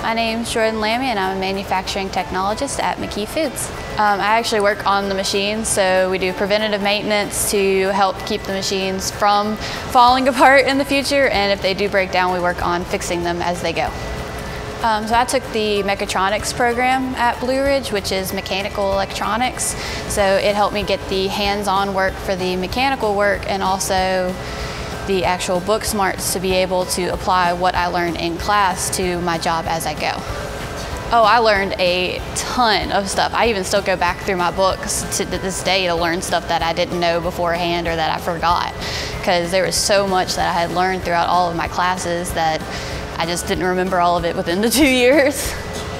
My name's Lamie and I'm a manufacturing technologist at McKee Foods. I actually work on the machines, so we do preventative maintenance to help keep the machines from falling apart in the future, and if they do break down, we work on fixing them as they go. So I took the Mechatronics program at Blue Ridge, which is mechanical electronics. So it helped me get the hands-on work for the mechanical work and also the actual book smarts to be able to apply what I learned in class to my job as I go. Oh, I learned a ton of stuff. I even still go back through my books to this day to learn stuff that I didn't know beforehand or that I forgot, because there was so much that I had learned throughout all of my classes that I just didn't remember all of it within the 2 years.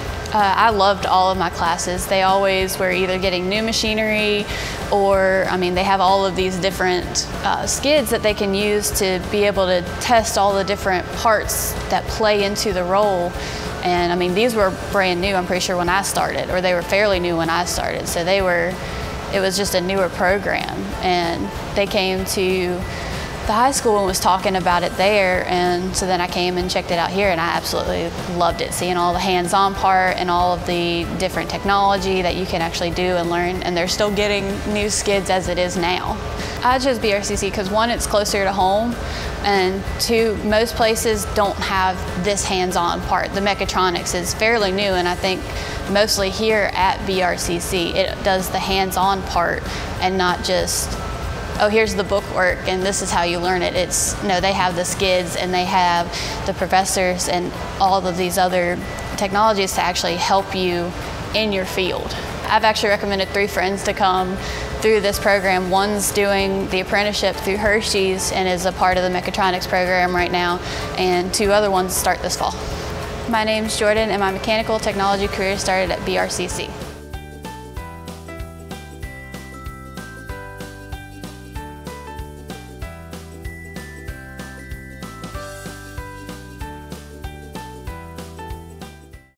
I loved all of my classes. They always were either getting new machinery or, they have all of these different skids that they can use to be able to test all the different parts that play into the role. And these were brand new, I'm pretty sure, when I started, or they were fairly new when I started. So it was just a newer program. And they came to the high school and was talking about it there, and so then I came and checked it out here, and I absolutely loved it, seeing all the hands-on part and all of the different technology that you can actually do and learn, and they're still getting new skids as it is now. I chose BRCC because one, it's closer to home, and two, most places don't have this hands-on part. The Mechatronics is fairly new, and I think mostly here at BRCC it does the hands-on part and not just, oh, here's the bookwork and this is how you learn it. No, they have the skids and they have the professors and all of these other technologies to actually help you in your field. I've actually recommended 3 friends to come through this program. One's doing the apprenticeship through Hershey's and is a part of the Mechatronics program right now, and 2 other ones start this fall. My name's Jordan and my mechanical technology career started at BRCC.